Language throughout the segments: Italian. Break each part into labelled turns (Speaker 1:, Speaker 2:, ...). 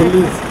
Speaker 1: feliz.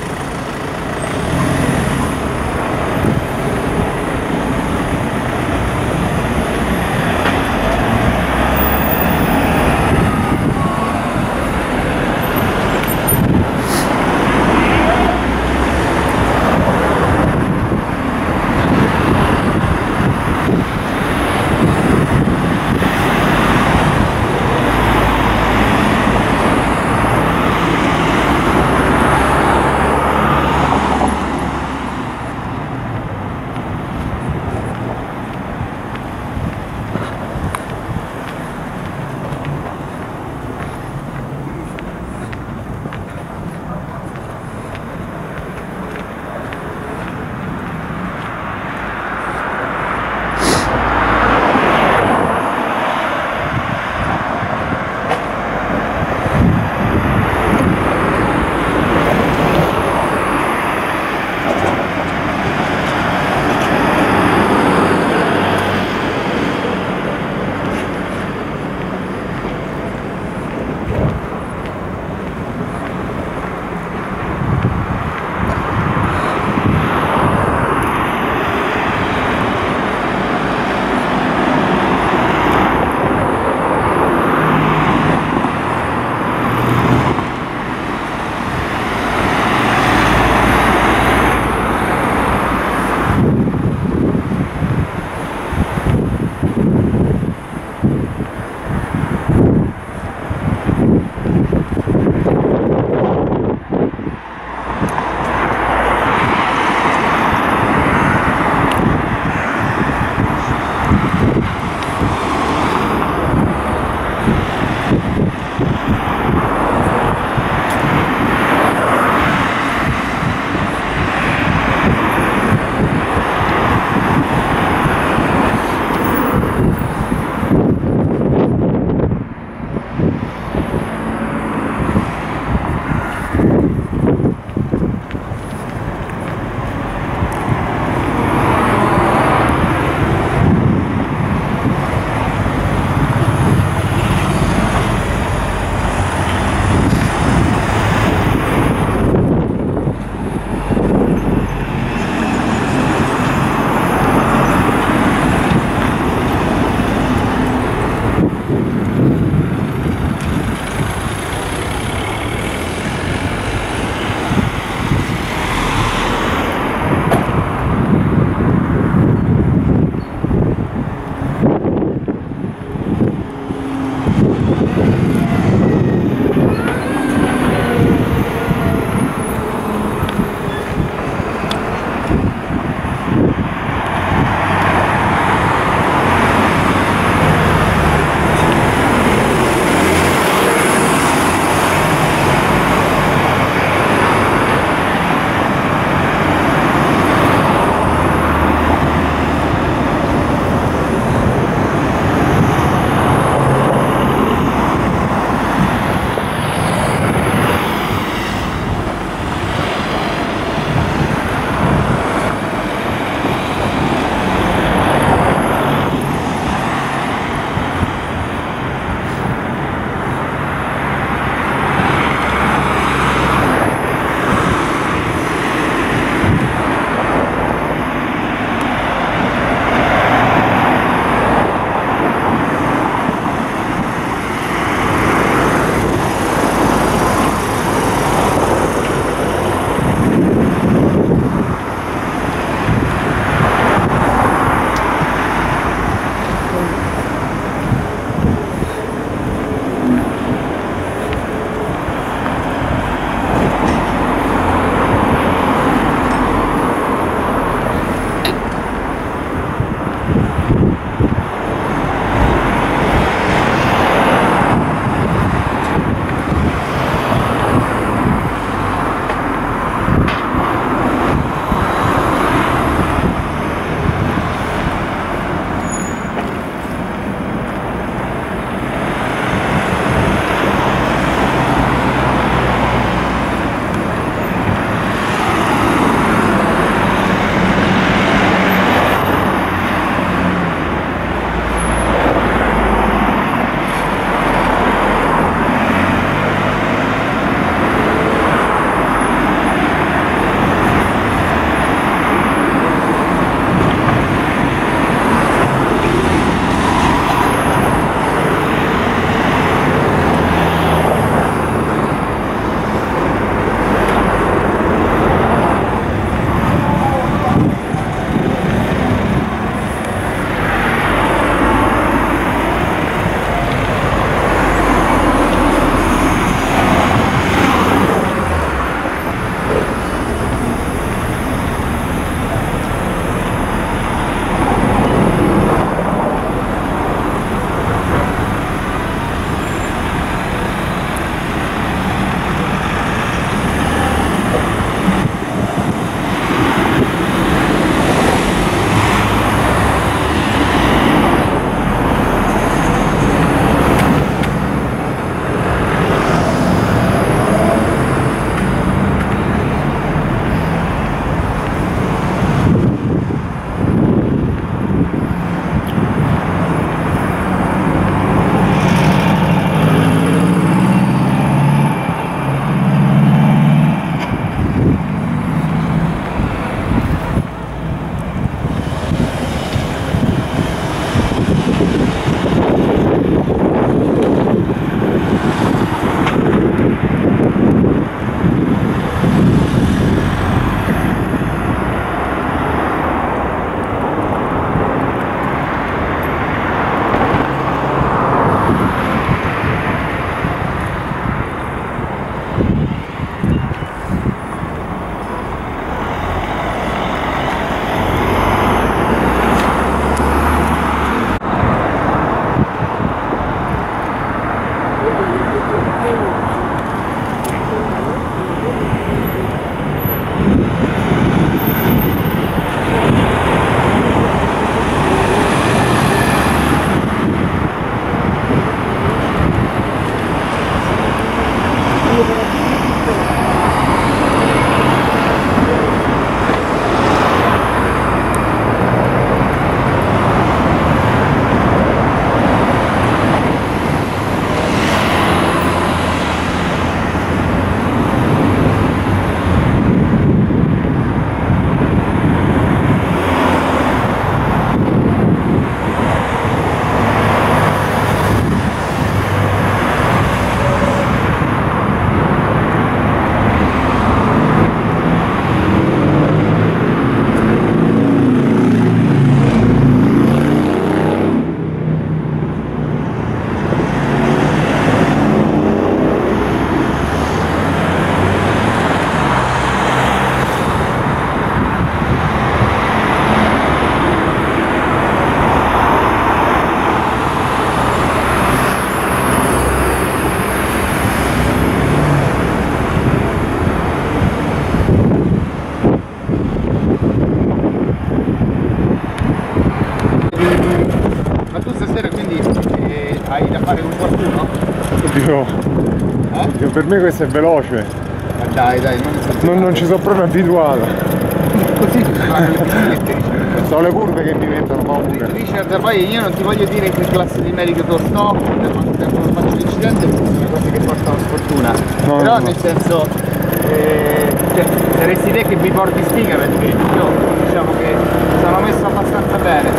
Speaker 1: quindi hai da fare con qualcuno?
Speaker 2: Oddio, oddio, per me questo è veloce.
Speaker 1: Ma dai,
Speaker 2: non ci sono proprio abituato.
Speaker 1: Così si fanno le biciclette, Richard.
Speaker 2: Sono le curve che mi mettono paura.
Speaker 1: Richard, poi io non ti voglio dire in che classe di medico sto, quando tempo non faccio l'incidente, perché sono cose che portano sfortuna.
Speaker 2: No,
Speaker 1: però
Speaker 2: no.
Speaker 1: nel senso, cioè, saresti te che mi porti sfiga, perché io diciamo che sono messo abbastanza bene.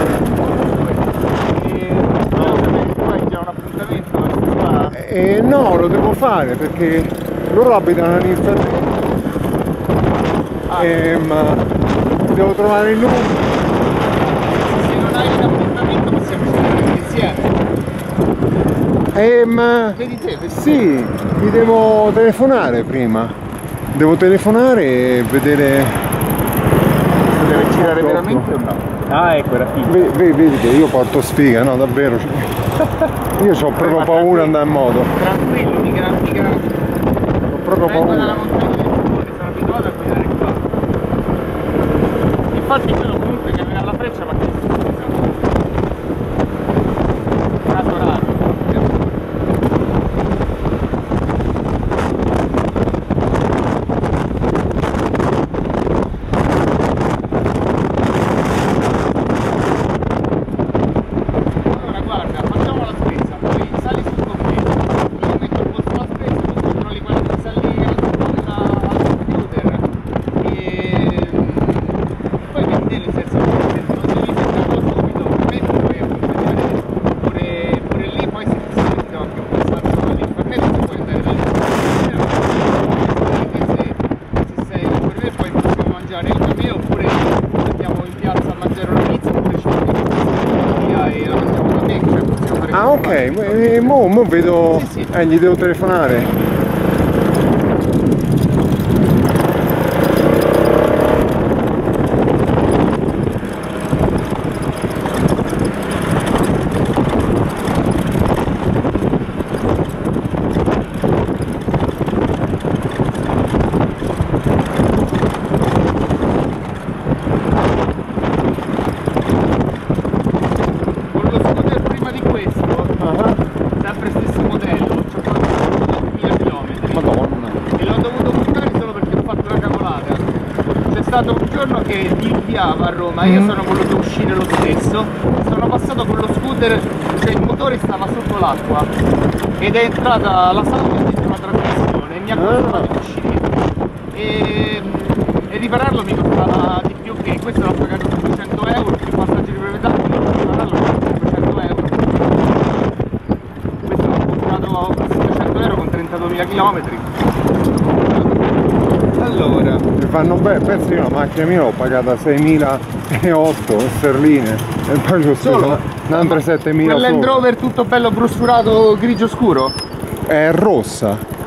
Speaker 1: Tu hai già un appuntamento?
Speaker 2: No, lo devo fare perché loro abitano all'inferno. Ma devo trovare il numero.
Speaker 1: Se non hai un appuntamento possiamo scegliere insieme.
Speaker 2: Ma
Speaker 1: Vedi te,
Speaker 2: sì, mi devo telefonare prima. Devo telefonare e vedere.
Speaker 1: deve girare veramente o no? Ah, ecco, era figo.
Speaker 2: Vedi che io porto sfiga, no, davvero. Io ho proprio paura di andare in moto.
Speaker 1: Tranquillo, mica.
Speaker 2: Ho proprio
Speaker 1: Vengo dalla
Speaker 2: paura.
Speaker 1: montagna del Puglia, sono abituato a guidare qua. Infatti quello comunque che aveva la freccia, ma che caso raro. Allora guarda, facciamo la spesa, poi sali sul computer, io metto il posto la spesa, tu controlli quello che sta lì al computer e poi vedi nel senso che non devi metterlo subito, metti poi appunto pure lì poi si metti anche un po' stato all'internet se puoi andare se sei per me poi possiamo mangiare il cameo oppure andiamo in piazza a mangiare una pizza oppure ci mettiamo via e la mangiamo da te, cioè possiamo fare
Speaker 2: Ah, ok, mo vedo.
Speaker 1: Sì.
Speaker 2: Gli devo telefonare.
Speaker 1: con lo scooter prima di questo, sempre stesso modello, ci ho fatto 2000 km
Speaker 2: Madonna.
Speaker 1: e l'ho dovuto buttare solo perché ho fatto una cavolata. C'è stato un giorno che diluvava a Roma, io sono voluto uscire lo stesso, sono passato con lo scooter, cioè il motore stava sotto l'acqua ed è entrata la sabbia dentro la trasmissione e mi ha costato di uscire e ripararlo mi costava di più, che questo l'ho pagato 200 euro più passaggi di proprietà, quindi ripararlo mi costa 500 euro. Questo l'ho comprato a 700 euro con 32.000 km. Allora,
Speaker 2: Mi fanno bene, penso io la macchina mia l'ho pagata 6.008 sterline e poi c'ho
Speaker 1: solo?
Speaker 2: un'altra 7.000
Speaker 1: quel Land
Speaker 2: sopra.
Speaker 1: Rover tutto bello brusturato grigio scuro?
Speaker 2: È rossa.